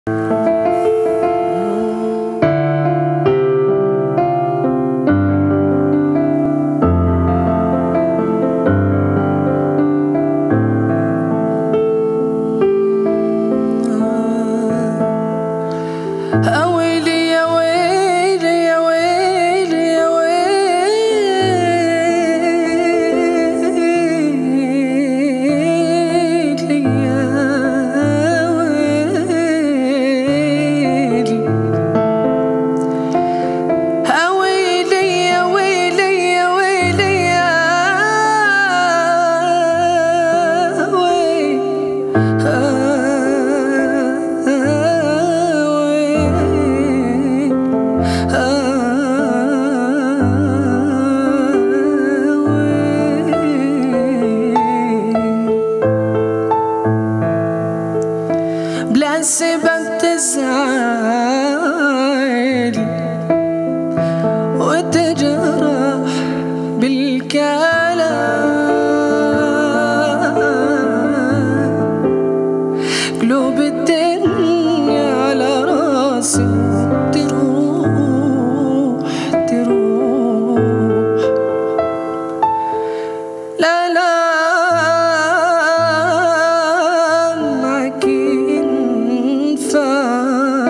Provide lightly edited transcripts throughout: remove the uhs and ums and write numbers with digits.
بلا سبب تزعل وتجرح بالكلام، قلوب الدنيا على راسي تروح لا لا معك ينفع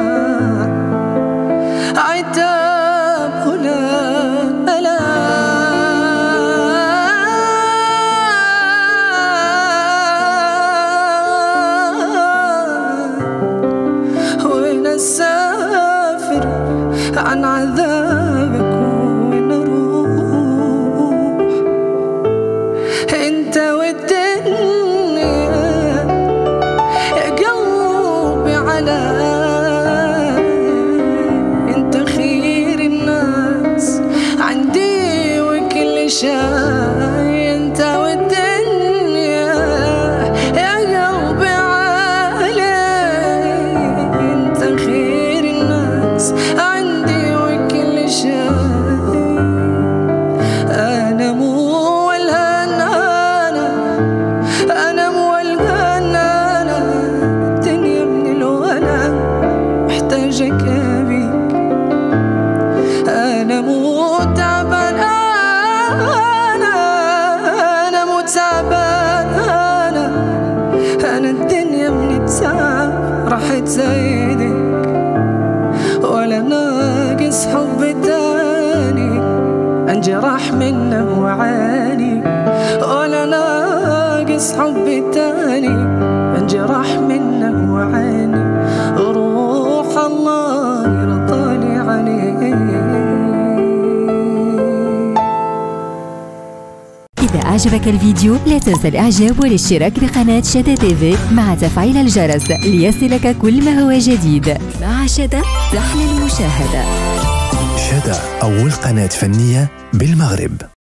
عتاب ولا وين اسافر عن عذابك وين اروح انت والدنيا يا قلبي على انت خير الناس عندي وكل شيء انت والدنيا يا قلبي علي انت خير الناس عندي وكل شيء انا مو محتاجك أبيك أنا مو تعبان أنا مو تعبان أنا الدنيا من التعب راح تزايدك ولا ناقص حب تاني انجرح منه وعاني ولا ناقص حب تاني انجرح منه وعاني روح الله يرضى عليك. إذا أعجبك الفيديو لا تنسى الإعجاب والاشتراك بقناة شدا تيفي مع تفعيل الجرس ليصلك كل ما هو جديد. مع شدا تحلى المشاهدة. شدا أول قناة فنية بالمغرب.